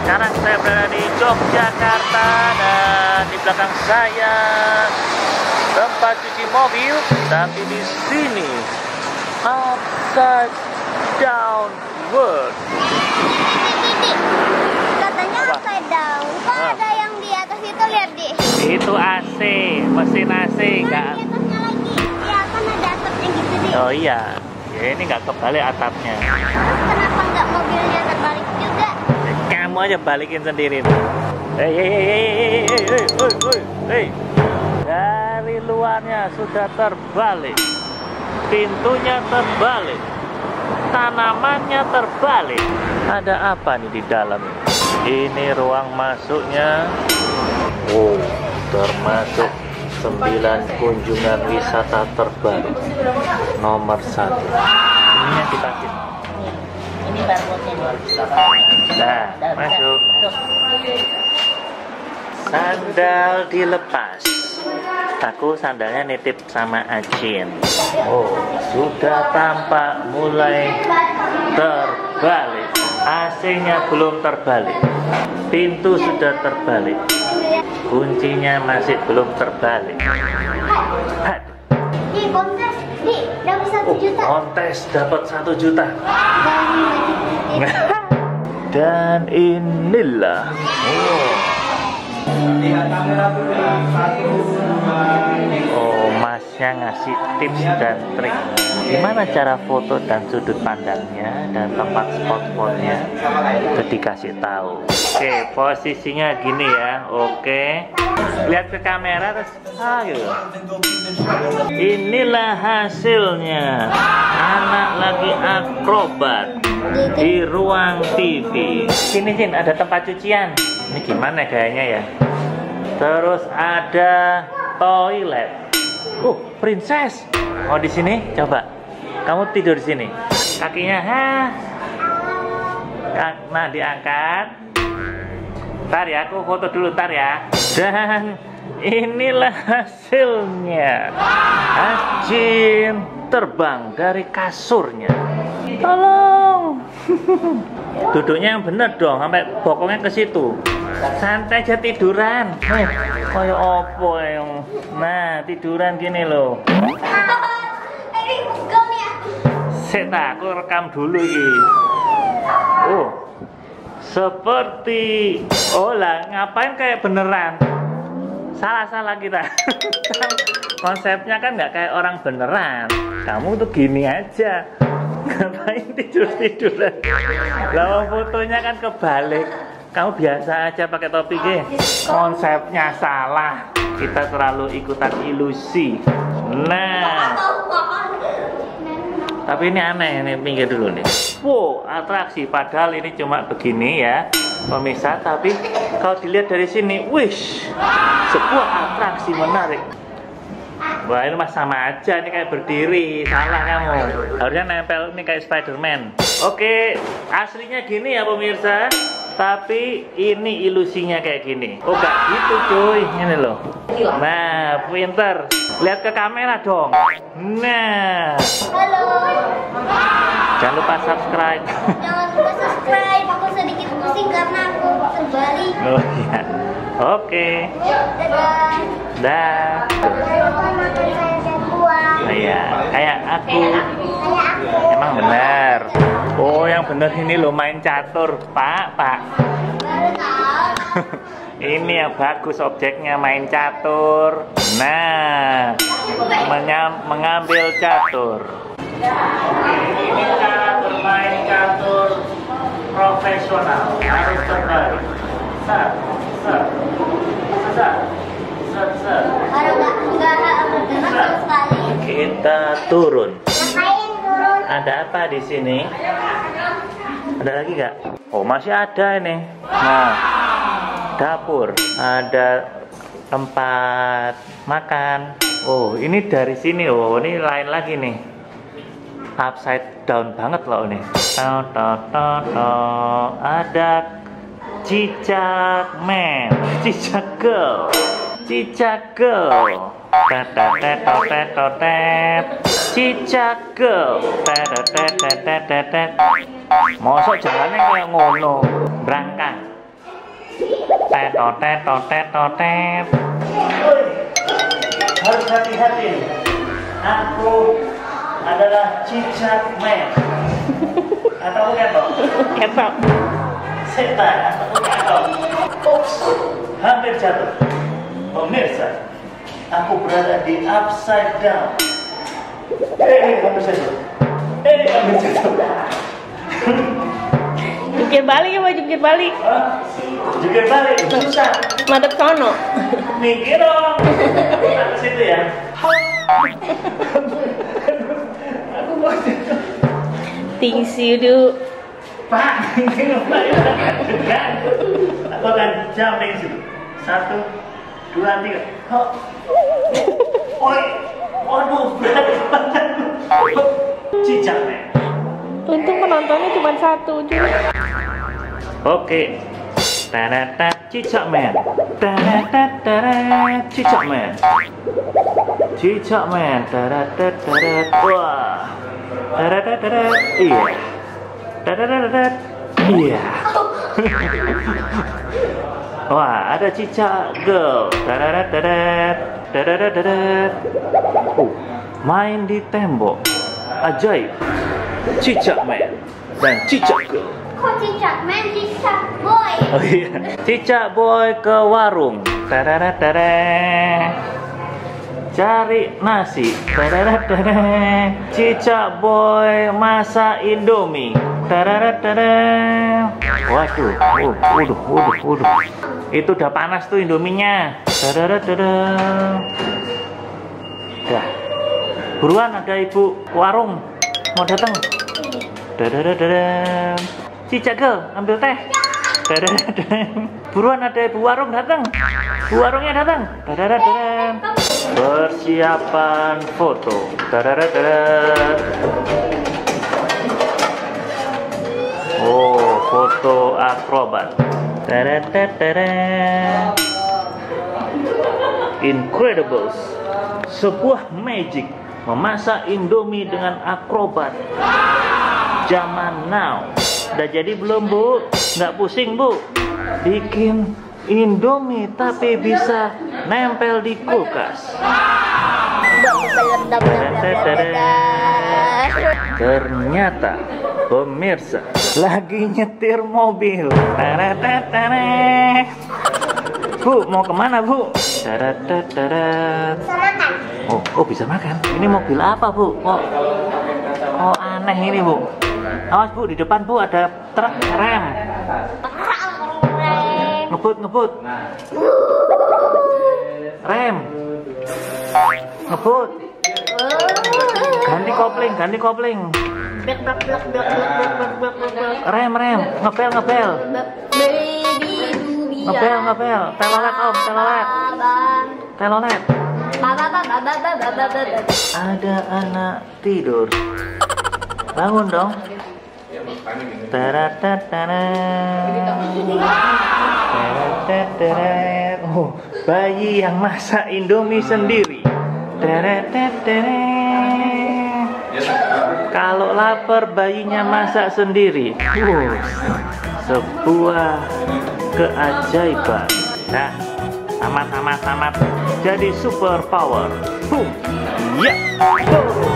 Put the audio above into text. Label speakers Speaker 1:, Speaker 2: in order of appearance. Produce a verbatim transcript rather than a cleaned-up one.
Speaker 1: Sekarang saya berada di Yogyakarta dan di belakang saya tempat cuci mobil, tapi di sini upside down world.
Speaker 2: Katanya upside down. Kok
Speaker 1: Ah.
Speaker 2: ada yang di atas itu, lihat di.
Speaker 1: Itu A C, mesin A C
Speaker 2: Nah,
Speaker 1: enggak.
Speaker 2: di atasnya lagi. Ya kan ada atapnya gitu di.
Speaker 1: Oh iya, ya ini nggak kebalik atapnya.
Speaker 2: Terus kenapa nggak mobilnya terbalik juga?
Speaker 1: Kamu aja balikin sendiri. Hei, hei, hei, hei, hei, hei, hei, hei, hei. Dari luarnya sudah terbalik, pintunya terbalik, tanamannya terbalik. Ada apa nih di dalam? Ini ruang masuknya. Oh, termasuk sembilan kunjungan wisata terbaru nomor satu. Ini yang dikasih.
Speaker 3: Ini barcode-nya.
Speaker 1: Nah, masuk. Sandal dilepas. Aku sandalnya nitip sama Ajin. Oh, sudah tampak mulai terbalik. A C-nya belum terbalik. Pintu sudah terbalik. Kuncinya masih belum terbalik. Aduh.
Speaker 2: Di kontes, di dapat satu
Speaker 1: Oh,
Speaker 2: juta.
Speaker 1: kontes dapat satu juta.
Speaker 2: Dan
Speaker 1: Dan inilah. Oh. Oh, masnya ngasih tips dan trik. Gimana cara foto dan sudut pandangnya dan tempat spot-spotnya itu dikasih tahu. Oke, posisinya gini ya. Oke, lihat ke kamera terus. Ayo. Inilah hasilnya. Anak lagi akrobat di ruang T V. Sini Jin, ada tempat cucian. Ini gimana gayanya ya? Terus ada toilet. Uh, princess. Oh, di sini coba. Kamu tidur di sini. Kakinya ha. Nah, diangkat. Ntar ya, aku foto dulu ntar ya. Dan inilah hasilnya. Ajin terbang dari kasurnya. Tolong. Duduknya yang bener dong, sampai bokongnya ke situ. Santai aja tiduran. Nih, kayak opo yang. Nah, tiduran gini loh. Set, aku rekam dulu ini. Oh, seperti. Oh lah, ngapain kayak beneran? Salah-salah kita. Konsepnya kan nggak kayak orang beneran. Kamu tuh gini aja. Ngapain tidur-tiduran? Lalu fotonya kan kebalik. Kamu biasa aja pakai topi ge. Konsepnya salah. Kita terlalu ikutan ilusi. Nah, tapi ini aneh, ini pinggir dulu nih. Wow, atraksi. Padahal ini cuma begini ya, pemirsa. Tapi kalau dilihat dari sini, wish, sebuah atraksi menarik. Wah, ini mah sama aja, ini kayak berdiri. Salah kamu. Harusnya nempel ini kayak Spiderman. Oke, aslinya gini ya pemirsa. Tapi ini ilusinya kayak gini. Oh, gak gitu cuy. Ini loh. Nah, pinter. Lihat ke kamera dong. Nah.
Speaker 2: halo.
Speaker 1: Jangan lupa subscribe.
Speaker 2: Jangan lupa subscribe. Aku sedikit pusing karena aku terbalik.
Speaker 1: Oh iya. Oke.
Speaker 2: Dadah.
Speaker 1: Dah.
Speaker 2: Jangan lupa makan saya dan buah.
Speaker 1: Nah, ya, kayak aku.
Speaker 2: Kayak aku.
Speaker 1: Emang benar. Oh, yang benar ini lo main catur, Pak, Pak.
Speaker 2: Baru tahu.
Speaker 1: Ini yang bagus objeknya, main catur. Nah, menyam, mengambil catur. Ini cara bermain catur profesional, harus terbalik. Set, set, set, set, set.
Speaker 2: Baru nggak nggak bergerak sama sekali.
Speaker 1: Kita turun.
Speaker 2: Ngapain turun?
Speaker 1: Ada apa di sini? Ada lagi nggak? Oh, masih ada ini. Nah, dapur, ada tempat makan. Oh, ini dari sini. Oh, ini lain lagi nih. Upside down banget loh ini. Tau, tau, tau, tau. Ada cicak man, cicak girl, cicak girl. Tetetetetetetet, cicak girl. Tetetetetetetet. Mosok jalannya kayak ngono, berangkat. Tetotet, totet, totet. Woi, harus hati-hati. Aku adalah cicak man. Atau ketok?
Speaker 3: Ketok.
Speaker 1: Setan atau ketok? Ups, hampir jatuh. Pemirsa, aku berada di upside down. Eh, hampir jatuh. Eh, hampir jatuh.
Speaker 3: Jungkir balik ya, Pak, jungkir balik.
Speaker 1: Hah? Jungkir balik, susah.
Speaker 3: Madep sono.
Speaker 1: Mikir dong. Ke situ ya. Aku mau jatuh.
Speaker 3: Tingsi du.
Speaker 1: Pak, ini lupa ya. Aku akan jumping situ. Satu, dua, tiga. Oh. Oi. Waduh, berat banget. Cicak nih.
Speaker 3: Untung penontonnya cuma satu juga.
Speaker 1: Oke. Tadata cicak man. Tadata tadata cicak man. Cicak man. Tadata tadata. Wah. Tadata tadata. Iya. Tadata tadata. Iya. Wah, ada cicak girl. Tadata tadata. Tadata tadata. Oh, main di tembok. Ajaib. Cicak man dan cicak girl.
Speaker 2: Kok cicak man, cicak boy?
Speaker 1: Oh iya, cicak boy ke warung. Tadadadada. Cari nasi. Tadadadada. Cicak boy masak Indomie. Tadadadada. Waduh, uh, waduh, waduh, waduh. Itu udah panas tuh Indominya. Tadadadada. Dah. Buruan, ada ibu warung mau datang. Dadadadada. Cicak girl, ambil teh. Dadadadada. Buruan, ada ibu warung datang. Bu warungnya datang. Dadadadada. Persiapan foto. Dadadadada. Oh, foto akrobat. Dadadadada. Incredibles. Sebuah magic memasak Indomie dengan akrobat. Zaman now. Udah jadi belum, Bu? Nggak pusing, Bu? Bikin Indomie tapi bisa nempel di kulkas. Ternyata pemirsa lagi nyetir mobil. Bu, mau kemana, Bu? Oh, oh bisa makan. Ini mobil apa, Bu? Kok oh aneh ini, Bu. Awas, Bu, di depan, Bu, ada truk rem. Ngebut, ngebut. Rem. Ngebut. Ganti kopling, ganti kopling. Rem, rem. Ngebel, ngebel. Ngebel, ngebel. Telolet, Om, telolet. Telolet. Ada anak tidur. Bangun dong. Oh, bayi yang masak Indomie sendiri. Kalau lapar bayinya masak sendiri. Wow, sebuah keajaiban. Nah, tamat, tamat, tamat. Jadi super power. Boom. Ya. Go.